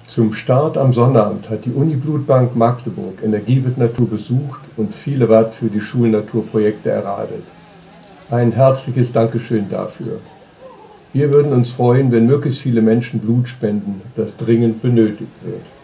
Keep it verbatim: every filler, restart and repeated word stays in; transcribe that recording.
Zum Start am Sonnabend hat die Uni-Blutbank Magdeburg Energie wird Natur besucht und viele Watt für die Schulnaturprojekte erradelt. Ein herzliches Dankeschön dafür. Wir würden uns freuen, wenn möglichst viele Menschen Blut spenden, das dringend benötigt wird.